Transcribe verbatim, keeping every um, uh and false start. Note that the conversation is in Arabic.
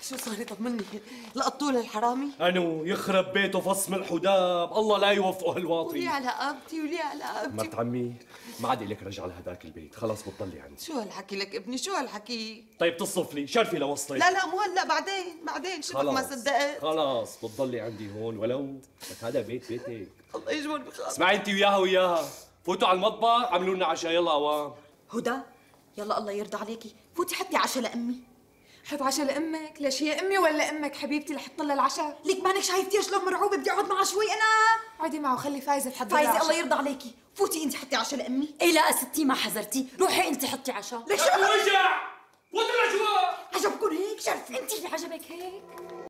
شو صار طمني؟ لقطوه للحرامي؟ انو يخرب بيته فصم الحداب، الله لا يوفقه هالواطي. ولي على قابتي ولي على قابتي. مرت عمي ما عاد لك رجع لهداك البيت، خلص بتضلي عندي. شو هالحكي لك ابني؟ شو هالحكي؟ طيب تصف لي شرفي لوصلي. لا لا مو هلا، بعدين بعدين شبك ما صدقت. خلاص بتضلي عندي هون، ولو لك هذا بيت بيتك. الله يجبر بخاطرك. اسمعي انت وياها وياها، فوتوا على المطبخ عملوا لنا عشاء يلا اوام. هدى يلا الله يرضى عليكي، فوتي حطي عشاء لامي. حط عشاء لامك؟ ليش هي امي ولا امك حبيبتي لحط لها العشاء؟ ليك مانك شايفتيها شلون مرعوبه؟ بدي اقعد معها شوي انا. عادي معه، خلي فايزه تحضر فايزه العشاء. الله يرضى عليكي، فوتي انت حطي عشاء لامي. ايه لا ستي ما حذرتي، روحي انت حطي عشاء. ليك شو رجع فوتوا لجوا. عجبكم هيك شرفي؟ انت اللي عجبك هيك؟